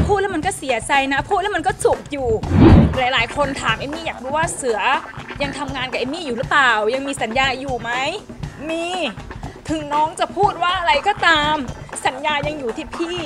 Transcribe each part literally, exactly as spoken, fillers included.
พูดแล้วมันก็เสียใจนะพูดแล้วมันก็จุกอยู่หลายๆคนถามเอมมี่อยากรู้ว่าเสือยังทำงานกับเอมมี่อยู่หรือเปล่ายังมีสัญญาอยู่ไหมมีถึงน้องจะพูดว่าอะไรก็ตามสัญญายังอยู่ที่พี่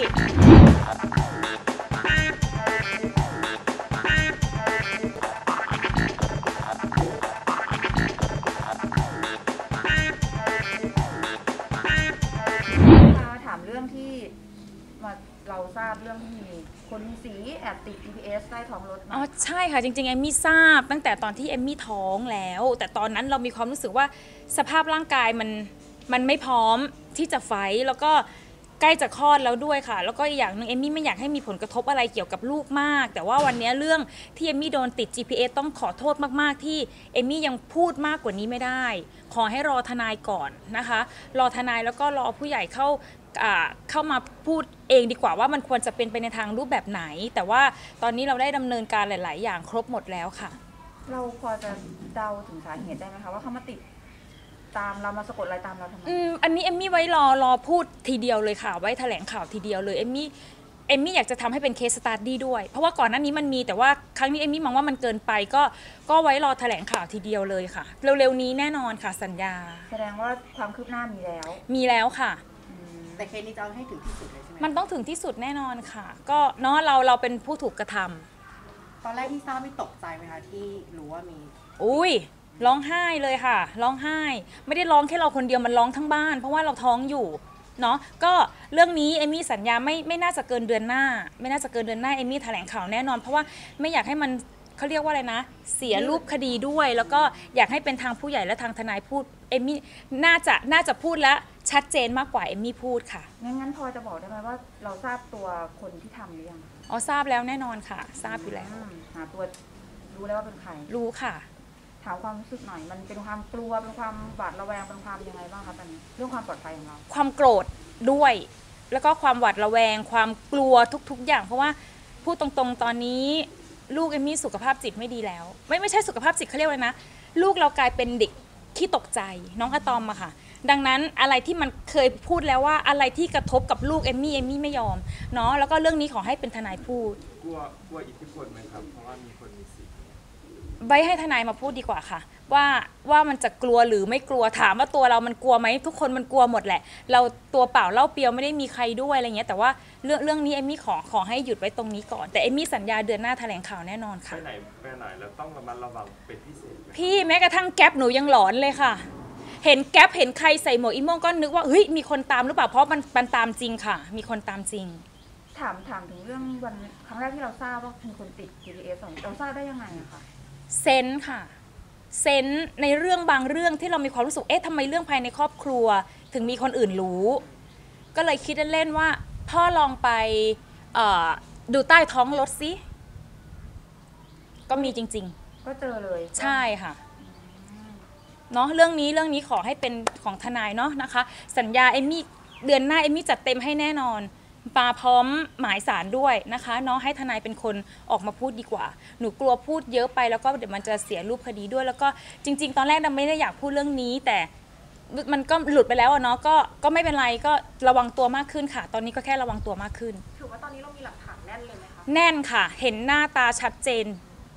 ถามเรื่องที่มาเราทราบเรื่องที่มีคนสีแอบติด จี พี เอส ใต้ท้องรถอ๋อใช่ค่ะจริงๆเอมมี่ทราบตั้งแต่ตอนที่เอมมี่ท้องแล้วแต่ตอนนั้นเรามีความรู้สึกว่าสภาพร่างกายมันมันไม่พร้อมที่จะไฟท์แล้วก็ใกล้จะคลอดแล้วด้วยค่ะแล้วก็อีกอย่างหนึ่งเอมมี่ไม่อยากให้มีผลกระทบอะไรเกี่ยวกับลูกมากแต่ว่าวันนี้เรื่องที่เอมมี่โดนติด จี พี เอส ต้องขอโทษมากๆที่เอมมี่ยังพูดมากกว่านี้ไม่ได้ขอให้รอทนายก่อนนะคะรอทนายแล้วก็รอผู้ใหญ่เข้าเข้ามาพูดเองดีกว่าว่ามันควรจะเป็นไปในทางรูปแบบไหนแต่ว่าตอนนี้เราได้ดำเนินการหลายๆอย่างครบหมดแล้วค่ะเราพอจะเดาถึงสาเหตุได้ไหมคะว่าเขามาติดตามเรามาสะกดรอยตามเราทำไมอืมอันนี้เอมมี่ไว้รอรอพูดทีเดียวเลยค่ะไว้แถลงข่าวทีเดียวเลยเอมมี่เอมมี่อยากจะทำให้เป็นเคสสตัดดี้ด้วยเพราะว่าก่อนหน้านี้มันมีแต่ว่าครั้งนี้เอมมี่มองว่ามันเกินไปก็ก็ไว้รอแถลงข่าวทีเดียวเลยค่ะเร็วๆนี้แน่นอนค่ะสัญญาแสดงว่าความคืบหน้ามีแล้วมีแล้วค่ะแต่เคสนี้จะเอาให้ถึงที่สุดเลยใช่ไหมมันต้องถึงที่สุดแน่นอนค่ะก็เนาะเราเราเป็นผู้ถูกกระทำตอนแรกที่ทราบไม่ตกใจไหมคะที่รู้ว่ามีอุ้ยร้องไห้เลยค่ะร้องไห้ไม่ได้ร้องแค่เราคนเดียวมันร้องทั้งบ้านเพราะว่าเราท้องอยู่เนาะก็เรื่องนี้เอมมี่สัญญาไม่ไม่น่าจะเกินเดือนหน้าไม่น่าจะเกินเดือนหน้าเอมมี่แถลงข่าวแน่นอนเพราะว่าไม่อยากให้มันเขาเรียกว่าอะไรนะเสียรูปคดีด้วยแล้วก็อยากให้เป็นทางผู้ใหญ่และทางทนายพูดเอมมี่น่าจะน่าจะพูดแล้วชัดเจนมากกว่าเอมมี่พูดค่ะงั้นงั้นพอจะบอกได้ไหมว่าเราทราบตัวคนที่ทำหรือยังอ๋อทราบแล้วแน่นอนค่ะทราบอยู่แล้วหาตัวรู้แล้วว่าเป็นใครรู้ค่ะถามความรู้สึกหน่อยมันเป็นความกลัวเป็นความหวาดระแวงเป็นความยังไงบ้างคะตอนนี้เรื่องความปลอดภัยของเราความโกรธด้วยแล้วก็ความหวาดระแวงความกลัวทุกๆอย่างเพราะว่าพูดตรงๆตอนนี้ลูกเอมมี่สุขภาพจิตไม่ดีแล้วไม่ไม่ใช่สุขภาพจิตเขาเรียกว่านะลูกเรากลายเป็นเด็กขี้ตกใจน้องอะตอมอะค่ะดังนั้นอะไรที่มันเคยพูดแล้วว่าอะไรที่กระทบกับลูกเอมมี่เอมมี่ไม่ยอมเนาะแล้วก็เรื่องนี้ขอให้เป็นทนายพูดกลัวกลัวอิทธิพลไหมครับเพราะว่ามีคนมีสิทธิ์ไว้ให้ทนายมาพูดดีกว่าค่ะว่าว่ามันจะกลัวหรือไม่กลัวถามว่าตัวเรามันกลัวไหมทุกคนมันกลัวหมดแหละเราตัวเปล่าเล่าเปรียวไม่ได้มีใครด้วยอะไรเงี้ยแต่ว่าเรื่องเรื่องนี้เอมมี่ขอขอให้หยุดไว้ตรงนี้ก่อนแต่เอมมี่สัญญาเดือนหน้าแถลงข่าวแน่นอนค่ะไปไหนไปไหนแล้วต้องระมัดระวังเป็นพิเศษพี่แม้กระทั่งแก๊ปหนูยังหลอนเลยค่ะเห็นแก๊ปเห็นใครใส่หมวกอีโม่งก็นึกว่าเฮ้ยมีคนตามหรือเปล่าเพราะมันมันตามจริงค่ะมีคนตามจริงถามถามถึงเรื่องวันครั้งแรกที่เราทราบว่ามีคนติด จี พี เอส เราทราบได้ยังไงอะคะเซนส์ค่ะเซนส์ในเรื่องบางเรื่องที่เรามีความรู้สึกเอ๊ะทำไมเรื่องภายในครอบครัวถึงมีคนอื่นรู้ก็เลยคิดเล่นๆว่าพ่อลองไปดูใต้ท้องรถสิก็มีจริงๆก็เจอเลยใช่ค่ะเนาะเรื่องนี้เรื่องนี้ขอให้เป็นของทนายเนาะนะคะสัญญาเอมมี่เดือนหน้าเอมมี่จัดเต็มให้แน่นอนมาพร้อมหมายสารด้วยนะคะเนาะให้ทนายเป็นคนออกมาพูดดีกว่าหนูกลัวพูดเยอะไปแล้วก็เดี๋ยวมันจะเสียรูปคดีด้วยแล้วก็จริงๆตอนแรกเราไม่ได้อยากพูดเรื่องนี้แต่มันก็หลุดไปแล้วเนาะก็ก็ไม่เป็นไรก็ระวังตัวมากขึ้นค่ะตอนนี้ก็แค่ระวังตัวมากขึ้นถือว่าตอนนี้เรามีหลักฐานแน่นเลยไหมคะแน่นค่ะเห็นหน้าตาชัดเจน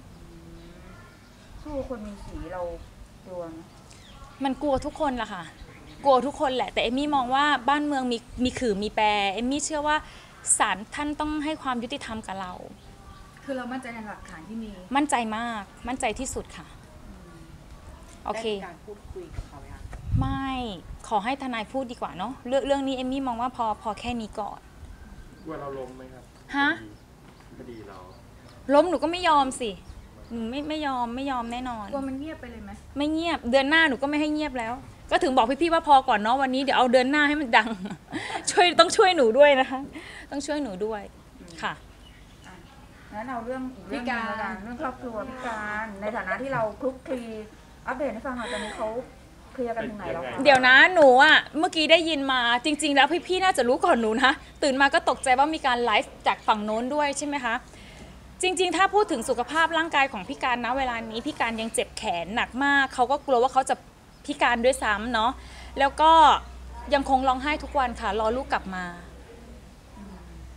สู้คนมีสีเรากลัวนะมันกลัวทุกคนล่ะค่ะกลัวทุกคนแหละแต่เอมมี่มองว่าบ้านเมืองมีมีขื่อมีแปรเอมมี่เชื่อว่าศาลท่านต้องให้ความยุติธรรมกับเราคือเรามั่นใจในหลักฐานที่มีมั่นใจมากมั่นใจที่สุดค่ะโอเคได้การพูดคุยกับเขาไหมคะไม่ขอให้ทนายพูดดีกว่าเนาะเรื่องเรื่องนี้เอมมี่มองว่าพอพอแค่นี้ก่อนกลัวเราล้มไหมครับฮะคดีเราล้มหนูก็ไม่ยอมสิหนูไม่ไม่ยอมไม่ยอมแน่นอนกลัวมันเงียบไปเลยไหมไม่เงียบเดือนหน้าหนูก็ไม่ให้เงียบแล้วก็ถึงบอกพี่ๆว่าพอก่อนเนาะวันนี้เดี๋ยวเอาเดือนหน้าให้มันดังช่วยต้องช่วยหนูด้วยนะคะต้องช่วยหนูด้วยค่ะงั้นเอาเรื่องพิการเรื่องครอบครัวพิการในฐานะที่เราคลุกคลีอัปเดตให้ฟังหน่อยตอนนี้เขาเคลียร์กันถึงไหนแล้วคะเดี๋ยวนะหนูอ่ะเมื่อกี้ได้ยินมาจริงๆแล้วพี่ๆน่าจะรู้ก่อนหนูนะตื่นมาก็ตกใจว่ามีการไลฟ์จากฝั่งโน้นด้วยใช่ไหมคะจริงๆถ้าพูดถึงสุขภาพร่างกายของพี่การนะเวลานี้พี่การยังเจ็บแขนหนักมากเขาก็กลัวว่าเขาจะพิการด้วยซ้ำเนาะแล้วก็ยังคงร้องไห้ทุกวันค่ะรอลูกกลับมา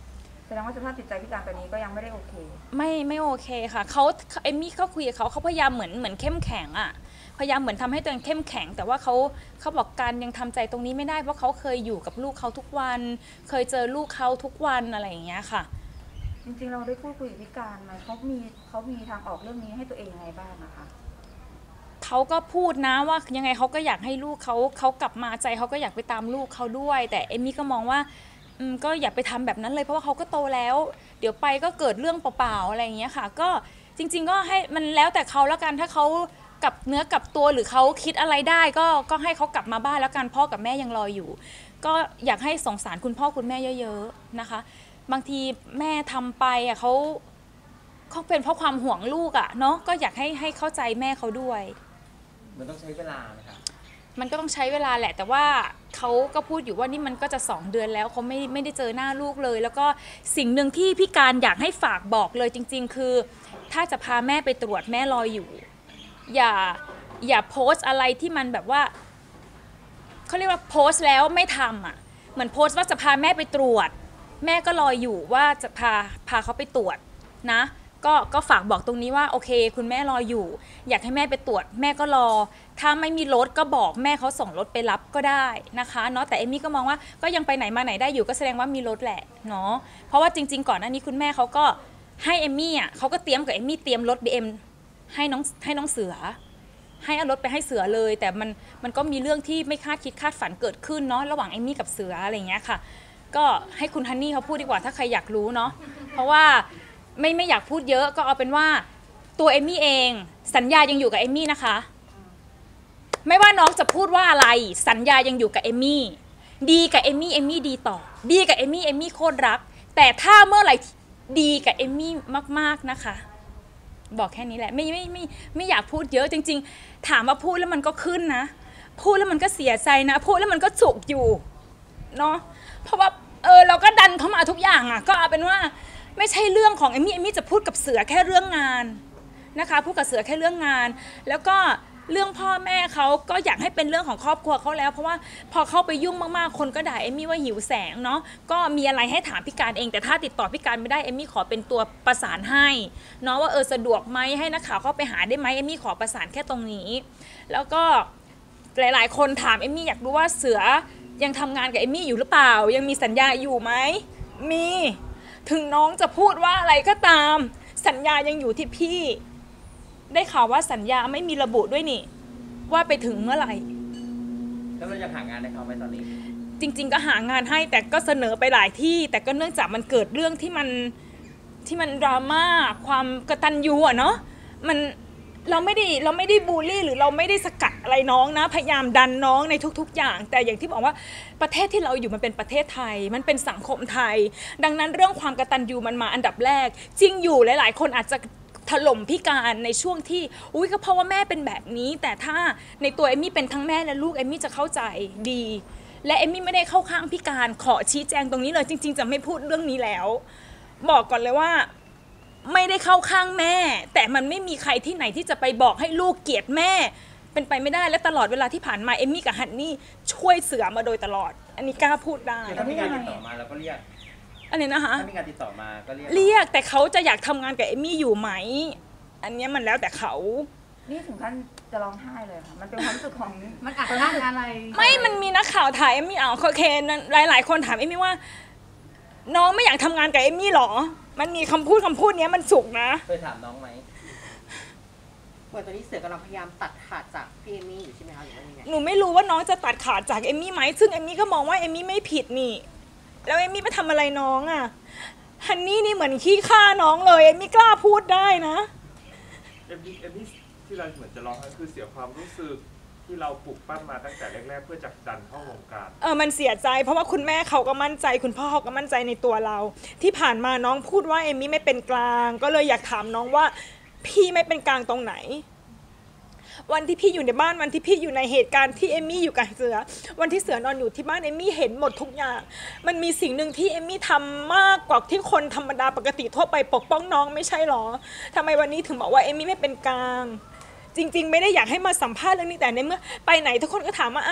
แสดงว่าสภาพจิตใจพี่การตอนนี้ก็ยังไม่ได้โอเคไม่ไม่โอเคค่ะเขาเอมมี่เขาคุยกับเขาเขาพยายามเหมือนเหมือนเข้มแข็งอ่ะพยายามเหมือนทำให้ตัวเองเข้มแข็งแต่ว่าเขาเขาบอกการยังทำใจตรงนี้ไม่ได้เพราะเขาเคยอยู่กับลูกเขาทุกวันเคยเจอลูกเขาทุกวันอะไรอย่างเงี้ยค่ะจริงๆเราได้พูดคุยกับพี่การไหมเขามีเขามีทางออกเรื่องนี้ให้ตัวเองยังไงบ้างนะคะเขาก็พูดนะว่ายังไงเขาก็อยากให้ลูกเขาเขากลับมาใจเขาก็อยากไปตามลูกเขาด้วยแต่เอมมี่ก็มองว่าอืมก็อย่าไปทำแบบนั้นเลยเพราะว่าเขาก็โตแล้วเดี๋ยวไปก็เกิดเรื่องเปล่าๆอะไรอย่างเงี้ยค่ะก็จริงๆก็ให้มันแล้วแต่เขาแล้วกันถ้าเขากลับเนื้อกลับตัวหรือเขาคิดอะไรได้ก็ก็ให้เขากลับมาบ้านแล้วกันพ่อกับแม่ยังรออยู่ก็อยากให้สงสารคุณพ่อคุณแม่เยอะๆนะคะบางทีแม่ทำไปอ่ะเขาเขาเป็นเพราะความห่วงลูกอ่ะเนาะก็อยากให้ให้เข้าใจแม่เขาด้วยมันต้องใช้เวลาไหมคะมันก็ต้องใช้เวลาแหละแต่ว่าเขาก็พูดอยู่ว่านี่มันก็จะสองเดือนแล้วเขาไม่ไม่ได้เจอหน้าลูกเลยแล้วก็สิ่งหนึ่งที่พี่การอยากให้ฝากบอกเลยจริงๆคือถ้าจะพาแม่ไปตรวจแม่รออยู่อย่าอย่าโพสอะไรที่มันแบบว่าเขาเรียกว่าโพสแล้วไม่ทำอ่ะเหมือนโพสว่าจะพาแม่ไปตรวจแม่ก็รออยู่ว่าจะพาพาเขาไปตรวจนะก็ก็ฝากบอกตรงนี้ว่าโอเคคุณแม่รออยู่อยากให้แม่ไปตรวจแม่ก็รอถ้าไม่มีรถก็บอกแม่เขาส่งรถไปรับก็ได้นะคะเนาะแต่เอมมี่ก็มองว่าก็ยังไปไหนมาไหนได้อยู่ก็แสดงว่ามีรถแหละเนาะเพราะว่าจริงๆก่อนหน้านี้คุณแม่เขาก็ให้เอมมี่อ่ะเขาก็เตรียมกับเอมมี่เตรียมรถ บี เอ็ม ให้น้องให้น้องเสือให้เอารถไปให้เสือเลยแต่มันมันก็มีเรื่องที่ไม่คาดคิดคาดฝันเกิดขึ้นเนาะระหว่างเอมมี่กับเสืออะไรอย่างเงี้ยค่ะก็ให้คุณฮันนี่เขาพูดดีกว่าถ้าใครอยากรู้เนาะเพราะว่าไม่ไม่อยากพูดเยอะก็เอาเป็นว่าตัวเอมมี่เองสัญญายังอยู่กับเอมมี่นะคะไม่ว่าน้องจะพูดว่าอะไรสัญญายังอยู่กับเอมมี่ดีกับเอมมี่เอมมี่ดีต่อดีกับเอมมี่เอมมี่โคตรรักแต่ถ้าเมื่อไหร่ดีกับเอมมี่มากๆนะคะบอกแค่นี้แหละไม่ไม่ไม่ไม่อยากพูดเยอะจริงๆถามว่าพูดแล้วมันก็ขึ้นนะพูดแล้วมันก็เสียใจนะพูดแล้วมันก็จุกอยู่เนาะเพราะว่าเออเราก็ดันเข้ามาทุกอย่างอ่ะก็เอาเป็นว่าไม่ใช่เรื่องของเอมมี่เอมมี่จะพูดกับเสือแค่เรื่องงานนะคะพูดกับเสือแค่เรื่องงานแล้วก็เรื่องพ่อแม่เขาก็อยากให้เป็นเรื่องของครอบครัวเขาแล้วเพราะว่าพอเข้าไปยุ่งมากๆคนก็ด่าเอมมี่ว่าหิวแสงเนาะก็มีอะไรให้ถามพี่การเองแต่ถ้าติดต่อพี่การไม่ได้เอมมี่ขอเป็นตัวประสานให้เนาะว่าเออสะดวกไหมให้นักข่าวเข้าไปหาได้ไหมเอมมี่ขอประสานแค่ตรงนี้แล้วก็หลายๆคนถามเอมมี่อยากรู้ว่าเสือยังทำงานกับเอมมี่อยู่หรือเปล่ายังมีสัญญาอยู่ไหมมีถึงน้องจะพูดว่าอะไรก็ตามสัญญายังอยู่ที่พี่ได้ข่าวว่าสัญญาไม่มีระบุด้วยนี่ว่าไปถึงเมื่อไหร่แล้วเราจะหางานให้เขาไหมตอนนี้จริงๆก็หางานให้แต่ก็เสนอไปหลายที่แต่ก็เนื่องจากมันเกิดเรื่องที่มันที่มันดราม่าความกตัญญูอะเนาะมันเราไม่ได้เราไม่ได้บูลลี่หรือเราไม่ได้สกัดอะไรน้องนะพยายามดันน้องในทุกๆอย่างแต่อย่างที่บอกว่าประเทศที่เราอยู่มันเป็นประเทศไทยมันเป็นสังคมไทยดังนั้นเรื่องความกตัญญูมันมาอันดับแรกจริงอยู่หลายๆคนอาจจะถล่มพี่การในช่วงที่อุ้ยก็เพราะว่าแม่เป็นแบบนี้แต่ถ้าในตัวเอมมี่เป็นทั้งแม่และลูกเอมมี่จะเข้าใจดีและเอมมี่ไม่ได้เข้าข้างพี่การขอชี้แจงตรงนี้เลยจริงๆจะไม่พูดเรื่องนี้แล้วบอกก่อนเลยว่าไม่ได้เข้าข้างแม่แต่มันไม่มีใครที่ไหนที่จะไปบอกให้ลูกเกลียดแม่เป็นไปไม่ได้และตลอดเวลาที่ผ่านมาเอมมี่กับฮันนี่ช่วยเสือมาโดยตลอดอันนี้กล้าพูดได้ถ้ามีการติดต่อมาแล้วก็เรียกอันนี้นะคะถ้ามีการติดต่อมาก็เรียกเรียกแต่เขาจะอยากทำงานกับเอมมี่อยู่ไหมอันนี้มันแล้วแต่เขานี่ถึงขั้นจะร้องไห้เลยค่ะมันเป็นความรู้สึกของมันอัดอั้นอะไรไม่มันมีนักข่าวถ่ายเอมมี่เอาโอเคหลายหลายคนถามเอมมี่ว่าน้องไม่อยากทำงานกับเอมมี่หรอมันมีคำพูดคำพูดนี้มันสุกนะเคยถามน้องไหมเหมือนตอนนี้เสือกำลังพยายามตัดขาดจากพี่เอมมี่อยู่ใช่ไหมคะหรือว่ายังไงหนูไม่รู้ว่าน้องจะตัดขาดจากเอมมี่ไหมซึ่งเอมมี่ก็มองว่าเอมมี่ไม่ผิดนี่แล้วเอมมี่ไปทำอะไรน้องอ่ะฮันนี่นี่เหมือนขี้ฆ่าน้องเลยเอมมี่กล้าพูดได้นะเอมมี่เอมมี่ที่เราเหมือนจะร้องไห้คือเสียความรู้สึกที่เราปลูกปั้นมาตั้งแต่แรกๆเพื่อจักดันเข้าวงการเออมันเสียใจเพราะว่าคุณแม่เขาก็มั่นใจคุณพ่อเขาก็มั่นใจในตัวเราที่ผ่านมาน้องพูดว่าเอมมี่ไม่เป็นกลางก็เลยอยากถามน้องว่าพี่ไม่เป็นกลางตรงไหนวันที่พี่อยู่ในบ้านวันที่พี่อยู่ในเหตุการณ์ที่เอมมี่อยู่กับเสือวันที่เสือนอนอยู่ที่บ้านเอมมี่เห็นหมดทุกอย่างมันมีสิ่งหนึ่งที่เอมมี่ทำมากกว่าที่คนธรรมดาปกติทั่วไปปกป้องน้องไม่ใช่หรอทำไมวันนี้ถึงบอกว่าเอมมี่ไม่เป็นกลางจริงๆไม่ได้อยากให้มาสัมภาษณ์เรื่องนี้แต่ในเมื่อไปไหนทุกคนก็ถามว่าอ้าว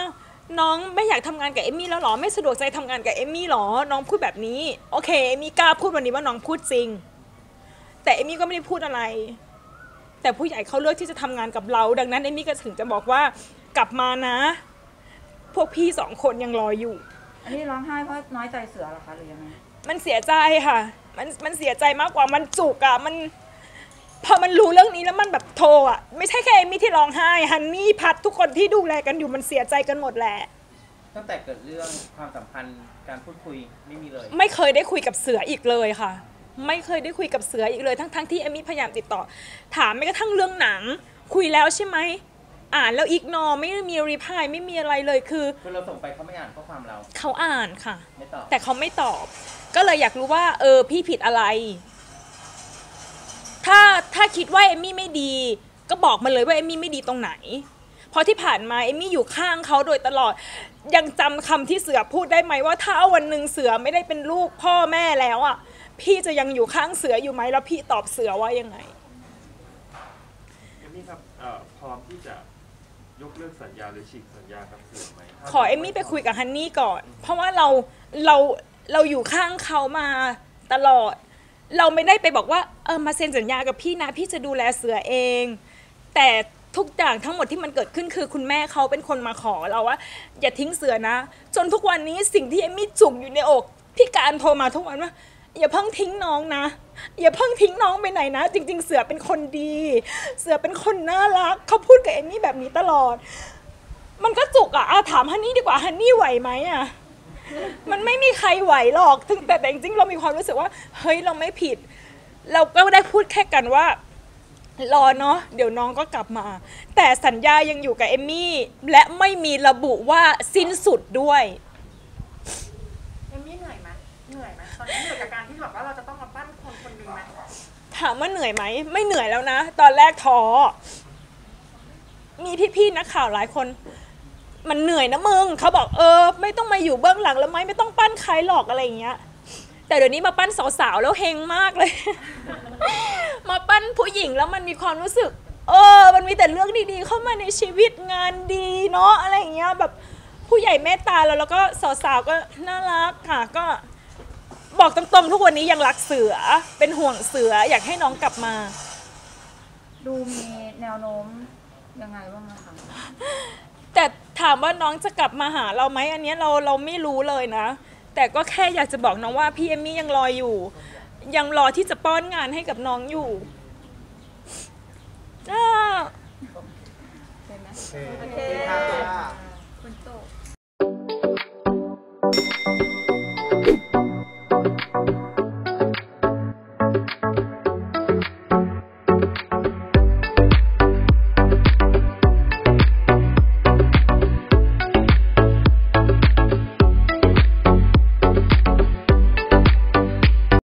น้องไม่อยากทำงานกับเอมมี่แล้วหรอไม่สะดวกใจทำงานกับเอมมี่หรอน้องพูดแบบนี้โอเคเอมมี่กล้าพูดวันนี้ว่าน้องพูดจริงแต่เอมมี่ก็ไม่ได้พูดอะไรแต่ผู้ใหญ่เขาเลือกที่จะทำงานกับเราดังนั้นเอมมี่ก็ถึงจะบอกว่ากลับมานะพวกพี่สองคนยังรออยู่อันนี้ร้องไห้เพราะน้อยใจเสือเหรอคะหรือยังไงมันเสียใจค่ะมันมันเสียใจมากกว่ามันจุกอะมันพอมันรู้เรื่องนี้แล้วมันแบบโทรอะไม่ใช่แค่เอมมี่ที่ร้องไห้ฮันนี่พัดทุกคนที่ดูแลกันอยู่มันเสียใจกันหมดแหละตั้งแต่เกิดเรื่องความสัมพันธ์การพูดคุยไม่มีเลยไม่เคยได้คุยกับเสืออีกเลยค่ะไม่เคยได้คุยกับเสืออีกเลยทั้งๆ ท, ที่เอมมี่พยายามติดต่อถามแม้กระทั่งเรื่องหนังคุยแล้วใช่ไหมอ่านแล้วอีกนอไม่มีรีพลายไม่มีอะไรเลยคือคือเราส่งไปเขาไม่อ่านข้อความเราเขาอ่านค่ะไม่ตอบแต่เขาไม่ตอบก็เลยอยากรู้ว่าเออพี่ผิดอะไรถ้าถ้าคิดว่าเอมมี่ไม่ดีก็บอกมาเลยว่าเอมมี่ไม่ดีตรงไหนเพราะที่ผ่านมาเอมมี่อยู่ข้างเขาโดยตลอดยังจำคำที่เสือพูดได้ไหมว่าถ้าวันหนึ่งเสือไม่ได้เป็นลูกพ่อแม่แล้วอ่ะพี่จะยังอยู่ข้างเสืออยู่ไหมแล้วพี่ตอบเสือว่ายังไงเอมมี่ครับพร้อมที่จะยกเลิกสัญญาหรือฉีกสัญญากับเสือไหมขอเอมมี่ไปคุยกับฮันนี่ก่อนเพราะว่าเราเราเราอยู่ข้างเขามาตลอดเราไม่ได้ไปบอกว่าเออมาเซ็นสัญญากับพี่นะพี่จะดูแลเสือเองแต่ทุกอย่างทั้งหมดที่มันเกิดขึ้นคือคุณแม่เขาเป็นคนมาขอเราว่าอย่าทิ้งเสือนะจนทุกวันนี้สิ่งที่เอมมี่จุกอยู่ในอกพี่การโทรมาทุกวันว่าอย่าเพิ่งทิ้งน้องนะอย่าเพิ่งทิ้งน้องไปไหนนะจริงๆเสือเป็นคนดีเสือเป็นคนน่ารักเขาพูดกับเอมมี่แบบนี้ตลอดมันก็จุกอ่ะถามฮันนี่ดีกว่าฮันนี่ไหวไหมอ่ะมันไม่มีใครไหวหรอกแต่แต่จริงๆเรามีความรู้สึกว่าเฮ้ยเราไม่ผิดเราก็ได้พูดแค่กันว่ารอเนาะเดี๋ยวน้องก็กลับมาแต่สัญญายังอยู่กับเอมมี่และไม่มีระบุว่าสิ้นสุดด้วยเอมมี่เหนื่อยไหมเหนื่อยไหมตอนนี้เหนื่อยกับการที่แบบว่าเราจะต้องมาปั้นคนคนหนึ่งไหมถามว่าเหนื่อยไหมไม่เหนื่อยแล้วนะตอนแรกท้อมีพี่ๆนักข่าวหลายคนมันเหนื่อยนะมึงเขาบอกเออไม่ต้องมาอยู่เบื้องหลังแล้วไหมไม่ต้องปั้นใครหรอกอะไรอย่างเงี้ยแต่เดี๋ยวนี้มาปั้นสาวๆแล้วเฮงมากเลย มาปั้นผู้หญิงแล้วมันมีความรู้สึกเออมันมีแต่เรื่องดีๆเข้ามาในชีวิตงานดีเนาะอะไรอย่างเงี้ยแบบผู้ใหญ่เมตตาแล้วแล้วก็สาวๆก็น่ารักค่ะก็บอกตรงๆทุกวันนี้ยังรักเสือเป็นห่วงเสืออยากให้น้องกลับมาดูมีแนวโน้มยังไงบ้างนะคะแต่ถามว่าน้องจะกลับมาหาเราไหมอันนี้เราเราไม่รู้เลยนะแต่ก็แค่อยากจะบอกน้องว่าพี่เอมมี่ยังรออยู่ยังรอที่จะป้อนงานให้กับน้องอยู่ใช่ไหมโอเคค่ะ